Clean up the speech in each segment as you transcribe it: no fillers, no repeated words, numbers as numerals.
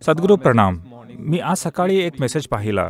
सद्गुरू प्रणाम. मी आज सकाळी एक मेसेज पाहिला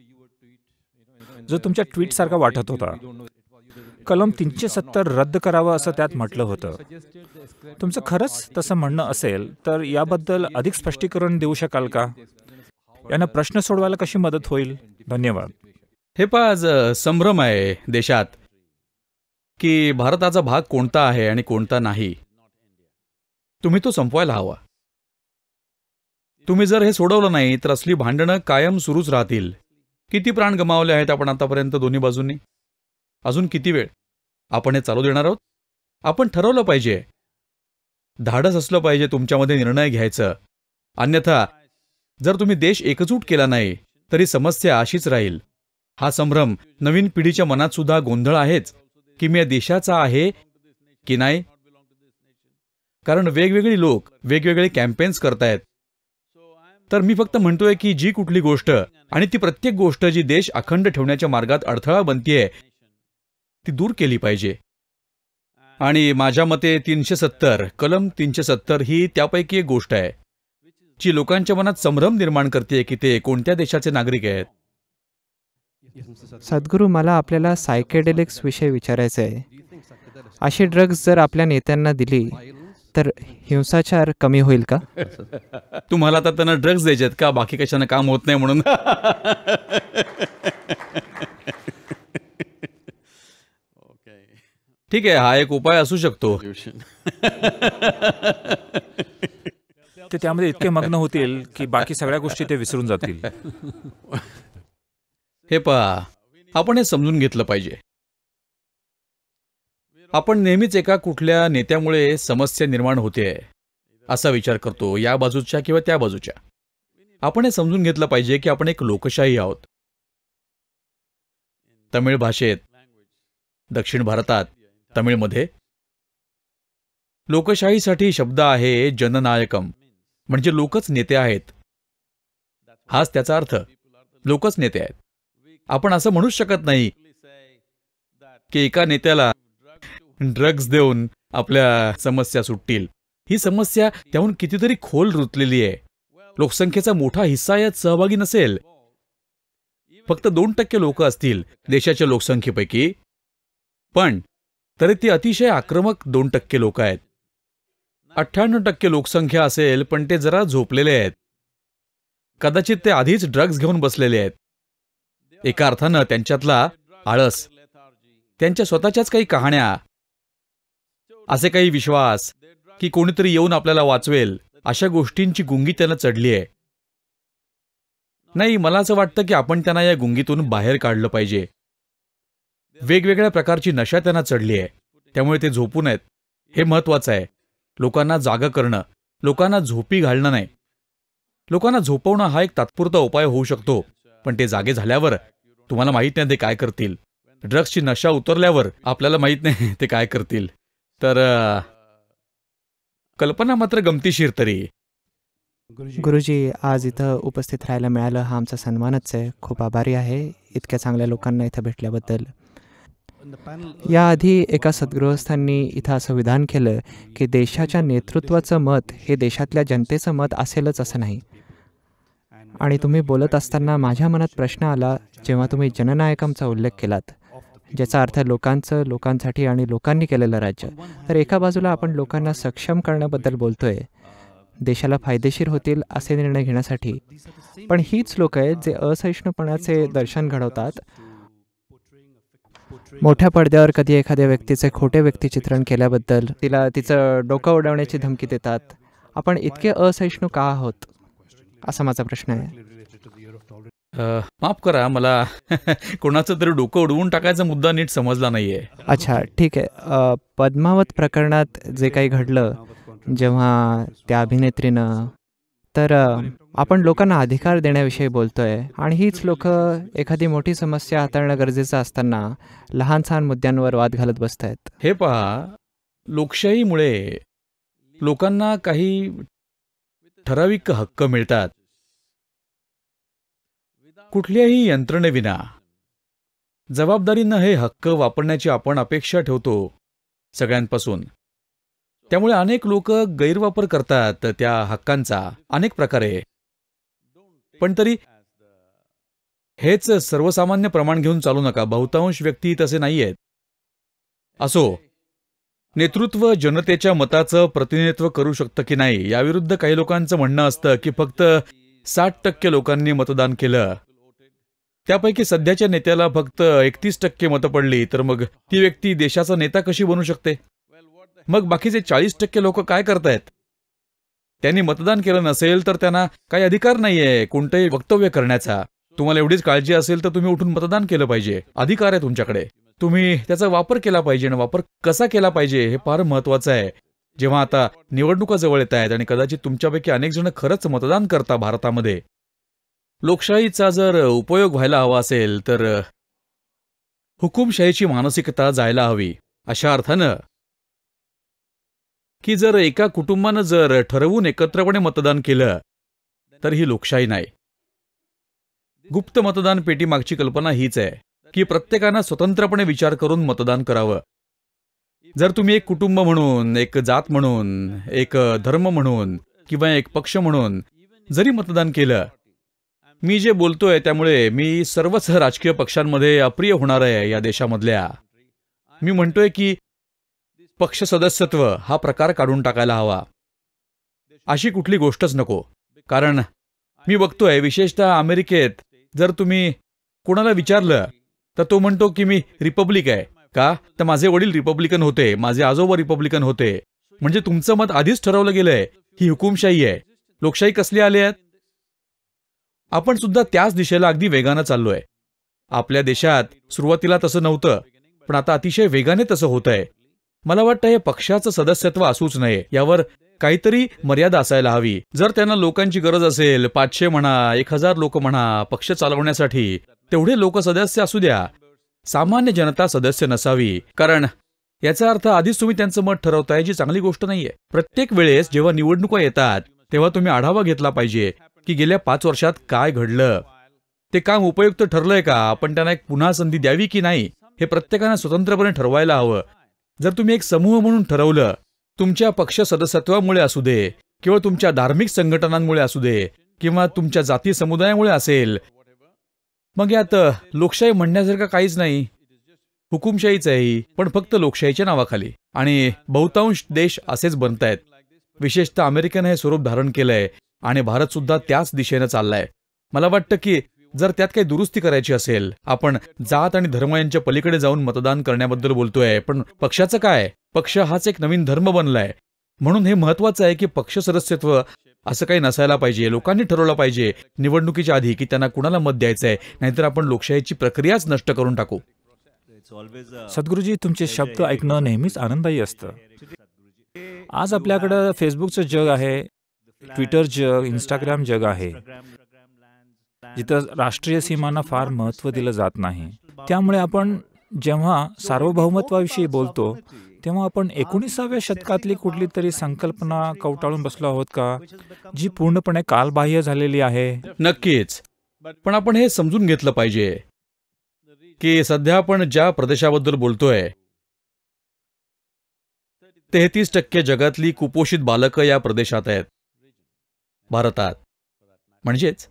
जो तुमच्या ट्विटसारखा वाटत होता. कलम 370 रद्द करावं असं त्यात म्हटलं होतं. तुमचं खरंच तसं म्हणणं असेल तर याबद्दल अधिक स्पष्टीकरण देऊ शकाल का? यानं प्रश्न सोडवायला कशी मदत होईल? धन्यवाद. हे पहा, आज संभ्रम आहे देशात की भारताचा भाग कोणता आहे आणि कोणता नाही. तुम्ही तो संपवायला हवा. तुम्ही जर हे सोडवलं नाही तर असली भांडणं कायम सुरूच राहतील. किती प्राण गमावले आहेत आपण आतापर्यंत दोन्ही बाजूंनी? अजून किती वेळ आपण हे चालू देणार आहोत? आपण ठरवलं पाहिजे. धाडस असलं पाहिजे तुमच्यामध्ये निर्णय घ्यायचं. अन्यथा जर तुम्ही देश एकजूट केला नाही तरी समस्या अशीच राहील. हा संभ्रम नवीन पिढीच्या मनात सुद्धा गोंधळ आहेच की मी या देशाचा आहे की नाही. कारण वेगवेगळी लोक वेगवेगळे कॅम्पेन्स करतायत. तर मी फक्त म्हणतोय की जी कुठली गोष्ट आणि ती प्रत्येक गोष्ट जी देश अखंड ठेवण्याच्या मार्गात अडथळा बनतेय ती दूर केली पाहिजे. आणि माझ्या मते 370 कलम 370 ही त्यापैकी एक गोष्ट आहे जी लोकांच्या मनात संभ्रम निर्माण करते की ते कोणत्या देशाचे नागरिक आहेत. सद्गुरू, मला आपल्याला सायकेडेलिक्स विषयी विचारायचं आहे. अशी ड्रग्ज जर आपल्या नेत्यांना दिली तर हिंसाचार कमी होईल का? तुम्हाला आता त्यांना ड्रग्ज द्यायचे आहेत का? बाकी कशानं काम होत नाही म्हणून? ठीक आहे, हा एक उपाय असू शकतो. ते त्यामध्ये इतके मग्न होतील की बाकी सगळ्या गोष्टी ते विसरून जातील. हे पहा, आपण हे समजून घेतलं पाहिजे. आपण नेहमीच एका कुठल्या नेत्यामुळे समस्या निर्माण होते असा विचार करतो, या बाजूच्या किंवा त्या बाजूच्या. आपण हे समजून घेतलं पाहिजे की आपण एक लोकशाही आहोत. तमिळ भाषेत, दक्षिण भारतात तमिळमध्ये लोकशाहीसाठी शब्द आहे जननायकम, म्हणजे लोकच नेते आहेत. हाच त्याचा अर्थ, लोकच नेते आहेत. आपण असं म्हणूच शकत नाही की एका नेत्याला ड्रग्ज देऊन आपल्या समस्या सुटतील. ही समस्या त्याहून कितीतरी खोल रुतलेली आहे. लोकसंख्येचा मोठा हिस्सा यात सहभागी नसेल. फक्त 2% लोक असतील देशाच्या लोकसंख्येपैकी, पण तरी ती अतिशय आक्रमक 2% लोक आहेत. 98% लोकसंख्या असेल पण ते जरा झोपलेले आहेत. कदाचित ते आधीच ड्रग्ज घेऊन बसलेले आहेत. एका अर्थानं त्यांच्यातला आळस, त्यांच्या स्वतःच्याच काही कहाण्या, असे काही विश्वास की कोणीतरी येऊन आपल्याला वाचवेल, अशा गोष्टींची गुंगी त्यांना चढली आहे. नाही, मला असं वाटतं की आपण त्यांना या गुंगीतून बाहेर काढलं पाहिजे. वेगवेगळ्या प्रकारची नशा त्यांना चढली आहे, त्यामुळे ते झोपू नयेत. हे महत्वाचं आहे. लोकांना जागं करणं, लोकांना झोपी घालणं नाही. लोकांना झोपवणं हा एक तात्पुरता उपाय होऊ शकतो, पण ते जागे झाल्यावर तुम्हाला माहित नाही ते काय करतील. ड्रग्सची नशा उतरल्यावर आपल्याला माहित नाही ते काय करतील. तर कल्पना मात्र गमतीशीर. तरी गुरुजी, आज इथं उपस्थित राहायला मिळालं हा आमचा सन्मानच आहे. खूप आभारी आहे इतक्या चांगल्या लोकांना इथं भेटल्याबद्दल. याआधी एका सद्गृहस्थांनी इथं असं विधान केलं की देशाच्या नेतृत्वाचं मत हे देशातल्या जनतेचं मत असेलच असं नाही. आणि तुम्ही बोलत असताना माझ्या मनात प्रश्न आला जेव्हा तुम्ही जननायकमचा उल्लेख केलात, ज्याचा अर्थ लोकांचं, लोकांसाठी आणि लोकांनी केलेलं राज्य. तर एका बाजूला आपण लोकांना सक्षम करण्याबद्दल बोलतोय, देशाला फायदेशीर होतील असे निर्णय घेण्यासाठी, पण हीच लोक आहेत जे असहिष्णुपणाचे दर्शन घडवतात. मोठ्या पडद्यावर कधी एखाद्या व्यक्तीचे खोटे व्यक्तिचित्रण केल्याबद्दल तिला तिचं डोकं उडवण्याची धमकी देतात. आपण इतके असहिष्णू का आहोत असा माझा प्रश्न आहे. माफ करा, मला कोणाचं तरी डोकं उडवून टाकायचा मुद्दा नीट समजला नाहीये. अच्छा, ठीक आहे. पद्मावत प्रकरणात जे काही घडलं जेव्हा त्या अभिनेत्रीनं, तर आपण लोकांना अधिकार देण्याविषयी बोलतोय आणि हीच लोक एखादी मोठी समस्या हाताळणं गरजेचं असताना लहान सहान मुद्द्यांवर वाद घालत बसत आहेत. हे पहा, लोकशाहीमुळे लोकांना काही ठराविक हक्क मिळतात. कुठल्याही यंत्रणेविना जबाबदारीनं हे हक्क वापरण्याची आपण अपेक्षा ठेवतो सगळ्यांपासून. त्यामुळे अनेक लोक गैरवापर करतात त्या हक्कांचा अनेक प्रकारे. पण तरी हेच सर्वसामान्य प्रमाण घेऊन चालू नका. बहुतांश व्यक्ती तसे नाही आहेत. असो, नेतृत्व जनतेच्या मताचं प्रतिनिधित्व करू शकतं की नाही याविरुद्ध काही लोकांचं म्हणणं असतं की फक्त 60% लोकांनी मतदान केलं, त्यापैकी सध्याच्या नेत्याला फक्त 31% मतं पडली, तर मग ती व्यक्ती देशाचा नेता कशी बनू शकते? मग बाकीचे 40% लोक काय करतायत? त्यांनी मतदान केलं नसेल तर त्यांना काही अधिकार नाहीये कोणतंही वक्तव्य करण्याचा. तुम्हाला एवढीच काळजी असेल तर तुम्ही उठून मतदान केलं पाहिजे. अधिकार आहे तुमच्याकडे. तुम्ही त्याचा वापर केला पाहिजे आणि वापर कसा केला पाहिजे हे फार महत्वाचं आहे. जेव्हा आता निवडणुका जवळ येत आहेत आणि कदाचित तुमच्यापैकी अनेक जण खरंच मतदान करता भारतामध्ये, लोकशाहीचा जर उपयोग व्हायला हवा असेल तर हुकुमशाहीची मानसिकता जायला हवी. अशा अर्थानं की जर एका कुटुंबानं जर ठरवून एकत्रपणे मतदान केलं तर ही लोकशाही नाही. गुप्त मतदान पेटी मागची कल्पना हीच आहे की प्रत्येकानं स्वतंत्रपणे विचार करून मतदान करावं. जर तुम्ही एक कुटुंब म्हणून, एक जात म्हणून, एक धर्म म्हणून किंवा एक पक्ष म्हणून जरी मतदान केलं, मी जे बोलतोय त्यामुळे मी सर्वच राजकीय पक्षांमध्ये अप्रिय होणार आहे या देशामधल्या. मी म्हणतोय की पक्ष सदस्यत्व हा प्रकार काढून टाकायला हवा. अशी कुठली गोष्टच नको. कारण मी बघतोय विशेषतः अमेरिकेत जर तुम्ही कोणाला विचारलं तर तो म्हणतो की मी रिपब्लिक आहे. का? तर माझे वडील रिपब्लिकन होते, माझे आजोबा रिपब्लिकन होते. म्हणजे तुमचं मत आधीच ठरवलं गेलंय. ही हुकुमशाही आहे. लोकशाही कसली आली आहेत? आपण सुद्धा त्याच दिशेला अगदी वेगानं चाललोय. आपल्या देशात सुरुवातीला तसं नव्हतं, पण आता अतिशय वेगाने तसं होतंय. मला वाटतं हे पक्षाचं सदस्यत्व असूच नये, यावर काहीतरी मर्यादा असायला हवी. जर त्यांना लोकांची गरज असेल, 500 म्हणा, 1000 लोक म्हणा, पक्ष चालवण्यासाठी, तेवढे लोक सदस्य असू द्या. सामान्य जनता सदस्य नसावी. कारण याचा अर्थ आधीच तुम्ही त्यांचं मत ठरवताय, जी चांगली गोष्ट नाहीये. प्रत्येक वेळेस जेव्हा निवडणुका येतात तेव्हा तुम्ही आढावा घेतला पाहिजे की गेल्या 5 वर्षात काय घडलं, ते काम उपयुक्त ठरलंय का, आपण त्यांना एक पुन्हा संधी द्यावी की नाही, हे प्रत्येकानं स्वतंत्रपणे ठरवायला हवं. जर तुम्ही एक समूह म्हणून ठरवलं, तुमच्या पक्ष सदस्यत्वामुळे असू दे किंवा तुमच्या धार्मिक संघटनांमुळे असू दे किंवा तुमच्या जाती समुदायामुळे असेल, मग यात लोकशाही म्हणण्यासारखं काहीच नाही. हुकुमशाहीच आहे ही, पण फक्त लोकशाहीच्या नावाखाली. आणि बहुतांश देश असेच बनतायत. विशेषतः अमेरिकेनं हे स्वरूप धारण केलंय आणि भारत सुद्धा त्याच दिशेनं चाललाय. मला वाटतं की जर त्यात काही दुरुस्ती करायची असेल, आपण जात आणि धर्म यांच्या पलीकडे जाऊन मतदान करण्याबद्दल बोलतोय, पण पक्षाचं काय? पक्ष हाच एक नवीन धर्म बनलाय. म्हणून हे महत्वाचं आहे की पक्ष सदस्यत्व असं काही नसायला पाहिजे. लोकांनी ठरवलं पाहिजे निवडणुकीच्या आधी की त्यांना कुणाला मत द्यायचंय, नाहीतर आपण लोकशाहीची प्रक्रियाच नष्ट करून टाकू. सद्गुरुजी, तुमचे शब्द ऐकणं नेहमीच आनंददायी असतं. आज आपल्याकडं फेसबुकचं जग आहे, ट्विटर जग, इंस्टाग्राम जग आहे, जिथं राष्ट्रीय सीमांना फार महत्त्व दिलं जात नाही. त्यामुळे आपण जेव्हा सार्वभौमत्वाविषयी बोलतो तेव्हा आपण 19व्या शतकातली कुठली तरी संकल्पना कवटाळून बसलो आहोत का, जी पूर्णपणे कालबाह्य झालेली आहे? नक्कीच. पण आपण हे समजून घेतलं पाहिजे की सध्या आपण ज्या प्रदेशाबद्दल बोलतोय, 33% जगातली कुपोषित बालकं या प्रदेशात आहेत, भारतात. म्हणजेच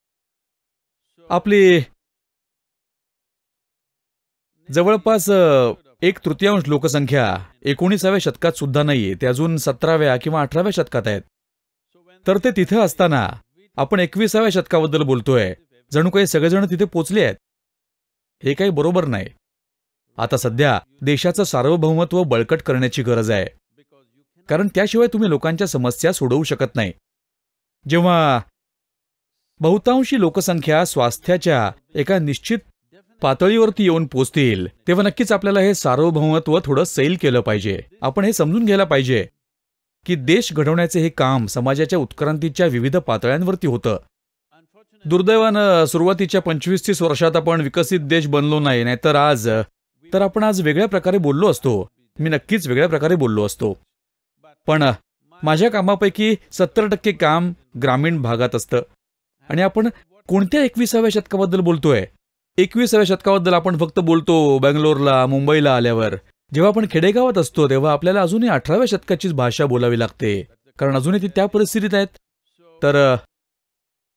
आपली जवळपास 1/3 लोकसंख्या 19व्या शतकात सुद्धा नाहीये, ते अजून 17व्या किंवा 18व्या शतकात आहेत. तर ते तिथं असताना आपण 21व्या शतकाबद्दल बोलतोय, जणू काही सगळेजण तिथे पोचले आहेत. हे काही बरोबर नाही. आता सध्या देशाचं सार्वभौमत्व बळकट करण्याची गरज आहे, कारण त्याशिवाय तुम्ही लोकांच्या समस्या सोडवू शकत नाही. जेव्हा बहुतांशी लोकसंख्या स्वास्थ्याच्या एका निश्चित पातळीवरती येऊन पोचतील, तेव्हा नक्कीच आपल्याला हे सार्वभौमत्व थोडं सैल केलं पाहिजे. आपण हे समजून घ्यायला पाहिजे की देश घडवण्याचे हे काम समाजाच्या उत्क्रांतीच्या विविध पातळ्यांवरती होतं. दुर्दैवानं सुरुवातीच्या 25-30 वर्षात आपण विकसित देश बनलो नाही, नाहीतर आपण आज वेगळ्या प्रकारे बोललो असतो. मी नक्कीच वेगळ्या प्रकारे बोललो असतो. पण माझ्या कामापैकी 70% काम ग्रामीण भागात असतं. आणि आपण कोणत्या 21व्या शतकाबद्दल बोलतोय? 21व्या शतकाबद्दल आपण फक्त बोलतो बंगलोरला, मुंबईला आल्यावर. जेव्हा आपण खेडेगावात असतो तेव्हा आपल्याला अजूनही 18व्या शतकाचीच भाषा बोलावी लागते, कारण अजूनही ती त्या परिस्थितीत आहेत. तर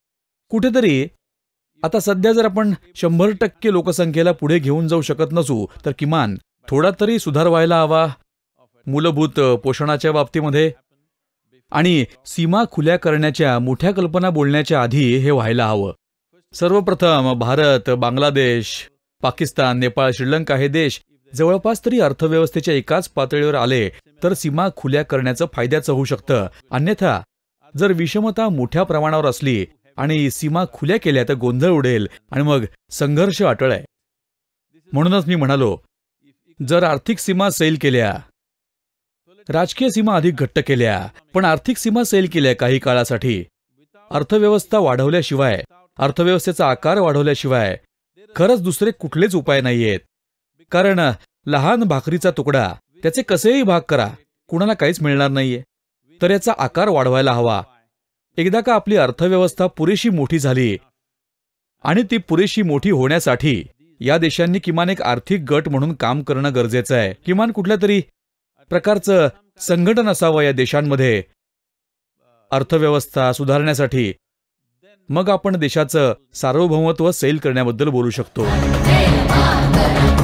कुठेतरी आता सध्या जर आपण 100% लोकसंख्येला पुढे घेऊन जाऊ शकत नसू तर किमान थोडा तरी सुधार व्हायला हवा मूलभूत पोषणाच्या बाबतीमध्ये. आणि सीमा खुल्या करण्याच्या मोठ्या कल्पना बोलण्याच्या आधी हे व्हायला हवं. सर्वप्रथम भारत, बांगलादेश, पाकिस्तान, नेपाळ, श्रीलंका हे देश जवळपास तरी अर्थव्यवस्थेच्या एकाच पातळीवर आले तर सीमा खुल्या करण्याचं फायद्याचं होऊ शकतं. अन्यथा जर विषमता मोठ्या प्रमाणावर असली आणि सीमा खुल्या केल्या तर गोंधळ उडेल आणि मग संघर्ष अटळ आहे. म्हणूनच मी म्हणालो, जर आर्थिक सीमा सैल केल्या, राजकीय सीमा अधिक घट्ट केल्या, पण आर्थिक सीमा सैल केल्या काही काळासाठी, अर्थव्यवस्था वाढवल्याशिवाय, अर्थव्यवस्थेचा आकार वाढवल्याशिवाय खरंच दुसरे कुठलेच उपाय नाहीयेत. कारण लहान भाकरीचा तुकडा त्याचे कसेही भाग करा, कुणाला काहीच मिळणार नाहीये. तर याचा आकार वाढवायला हवा. एकदा का आपली अर्थव्यवस्था पुरेशी मोठी झाली आणि ती पुरेशी मोठी होण्यासाठी या देशांनी किमान एक आर्थिक गट म्हणून काम करणं गरजेचं आहे. किमान कुठल्या तरी प्रकारचं संघटन असावं या देशांमध्ये अर्थव्यवस्था सुधारण्यासाठी. मग आपण देशाचं सार्वभौमत्व सैल करण्याबद्दल बोलू शकतो.